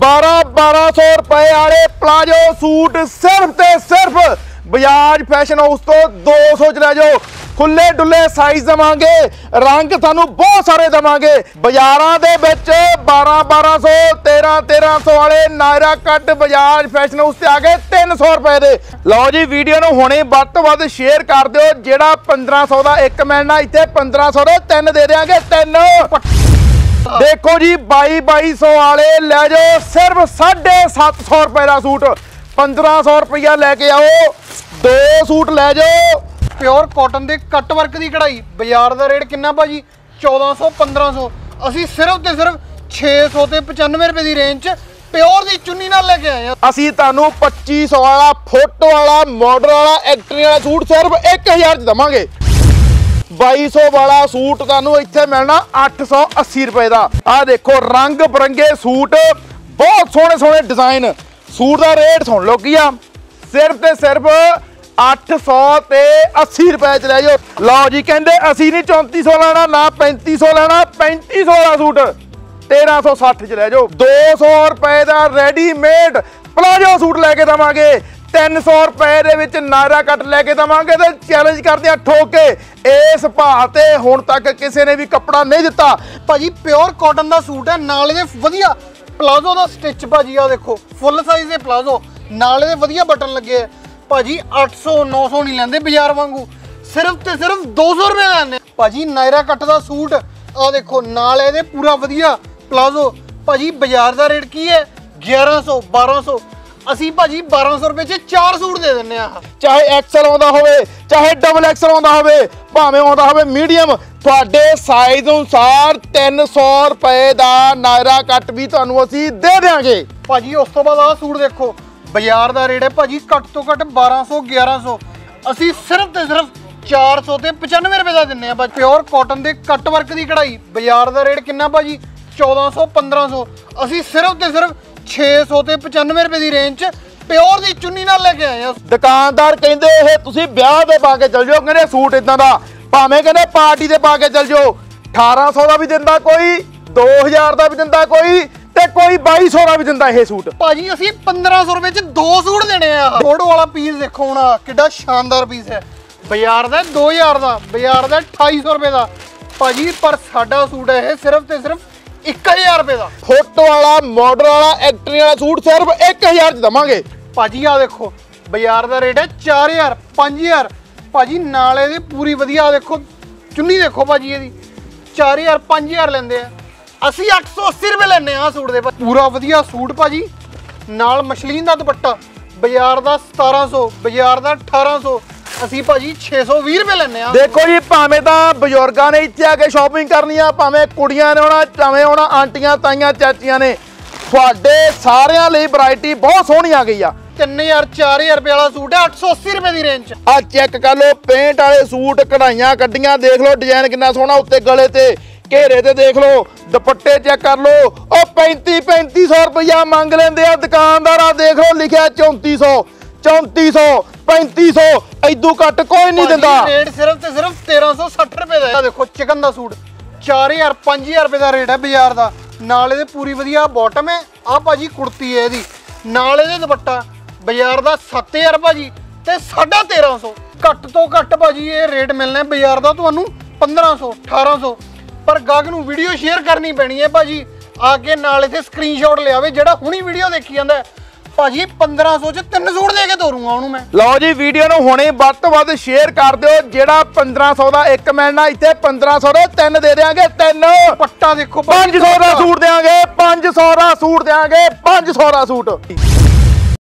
1200 रुपए वाले palazzo suit सिर्फ ते सिर्फ बजाज फैशन हाउस तो 200 च लै जाओ। खुले डुले साइज देवांगे, रंग थानू बहुत सारे देवांगे। बाजारां दे विच 1200 1300 वाले Naira cut Bajaj fashion house ते आ गए 300 रुपए दे। लो जी वीडियो नू हुणे वध तो वध शेयर कर दिओ। जेड़ा 1500 दा एक मिलना इत्थे 1500 दे 3 दे देंगे 3। देखो जी 2200 वाले लै जाओ सिर्फ 750 रुपए का सूट। 1500 रुपया लैके आओ, 2 सूट लै जाओ। प्योर कॉटन के कट वर्क की कढ़ाई बाजार का रेट कितना भाजी 1400 1500। असी सिर्फ ते सिर्फ 600 ते 95 रुपए की रेंज च प्योर की चुन्नी नाल लेके आए हैं। असी तुहानू 2500 वाला फोटो वाला मॉडल वाला एक्टरी वाला सूट सिर्फ 1000 च देवांगे। 2200 वाला सूट तुहानू इत्थे मिलना 880 रुपए का। आ देखो रंग बिरंगे सूट, बहुत सोहने सोहने डिजाइन। सूट का रेट सुन लो की आ, सिर्फ ते सिर्फ 800 ते 80 रुपए च लै जाओ। लो जी कहते असी नहीं 3400 लेना ना 3500 लेना, 3500 वाला सूट 1360 च लै जाओ। 200 रुपए का रेडीमेड प्लाजो सूट लैके देवांगे। 300 रुपए दे विच नायरा कट लैके देवांगे ते चैलेंज करदे आ ठोक के इस भाव ते हुण तक किसी ने भी कपड़ा नहीं दिता। भाजी प्योर कॉटन का सूट है, नाल दे वधिया प्लाजो का स्टिच। भाजी आ देखो फुल साइज के प्लाजो, नाल दे वधिया बटन लगे है। भाजी 800 900 नहीं लेंदे बाजार वांगू, सिर्फ ते सिर्फ 200 रुपए लैंदे। भाजी नायरा कट का सूट आ देखो, नाल इहदे पूरा वधिया प्लाजो। भाजी बाजार का रेट की है 1100 1200। असी भाजी 1200 रुपए च 4 सूट दे दिंदे आ। चाहे एक्सल आउंदा होवे, चाहे डबल एक्सल आउंदा होवे, भावें आउंदा होवे मीडियम, तुहाडे साइज अनुसार 300 रुपए का नायरा कट भी तुहानू असी दे देंगे। भाजी उस तो बाद आ सूट देखो, बाजार का रेट है भाजी घट तो घट 1200 1100। असी सिर्फ ते सिर्फ 400 ते 95 रुपए का दिंदे आ। प्योर कॉटन के कट वर्क की कढ़ाई बाजार का रेट कितना भाजी 1400 1500। असी सिर्फ ते सिर्फ 600 ते 95 रुपए की रेंज च प्योर की चुन्नी नाल लेके आए हैं। दुकानदार कहते ये तुसीं ब्याह दे पा के चल जाओ, कहते सूट इदां दा, भावें कहते पार्टी दे पा के चल जाओ। 1800 का भी दिंदा कोई, 2000 का भी दिंदा कोई, ते कोई 2200 का भी दिंदा ये सूट। भाजी असी 1500 रुपए च 2 सूट देने आ। फोटो वाला पीस देखो हुण किड्डा शानदार पीस है। बाजार का 2000 का, बाजार का 2800 रुपए का। भाजी पर साडा सूट है सिर्फ ते सिर्फ 1000 रुपए का। फोटो वाला मॉडल वाला एक्टरी वाला सूट सिर्फ 1000 च देवांगे। भाजी आ देखो बाजार का रेट है 4000 5000। भाजी नाल इहदी पूरी वधिया देखो चुन्नी देखो भाजी इहदी 4000 5000 लेंदे आ। असी 880 रुपए लेने आ सूट दे। पूरा वधिया सूट भाजी नाल मशलीन का दुपट्टा, बाजार का 1700 बाजार का 1800। असी भाजी 620 रुपए लेने आ। देखो जी भावें तां बजुर्गां ने इत्थे आके शॉपिंग करनी आ, भावें कुड़ियां ने आउणा, भावें आउणा आंटियां ताईयां चाचियां ने, तुहाडे सारियां लई वैरायटी बहुत सोहनी आ गई आ। 3000 4000 रुपए वाला सूट है 880 रुपए की रेंज। आ चेक कर लो पेंट वाले सूट, कढ़ाइयां कड्डियां देख लो, डिजाइन कितना सोहना उत्ते गले ते घेरे ते देख लो, दुपट्टे चेक कर लो। ओ 3500 रुपया मंग लेंदे आ दुकानदार। आ देख लो लिखिया 3400 3400 3500, इदू घट कोई नहीं दिंदा। रेट सिर्फ ते सिर्फ 1360 रुपए का। देखो चिकन का सूट 4000 5000 रुपए का रेट है बाजार का। नाल इहदे पूरी वधिया बॉटम है। आ भाजी कुर्ती है इहदी, नाल इहदे दुपट्टा बाजार का 7000 भाजी ते 1350। घट तो घट भाजी ये रेट मिलना है बाजार का तुहानू 1500 1800। पर गाहक नू वीडियो शेयर करनी पैनी है भाजी, आके नाल इत्थे स्क्रीनशॉट ले आवे जेड़ा हुणी वीडियो देखी जांदा है। भाजी 1500 च 3 सूट दे के तोरूंगा उहनू मैं। लो जी वीडियो नू हुणे वध तो वध शेयर कर दिओ। जेड़ा 1500 का एक मिलना इत्थे 1500 दे 3 दे देंगे 3। पट्टा देखो 500 का सूट देंगे, 500 का सूट देंगे, 500 का सूट।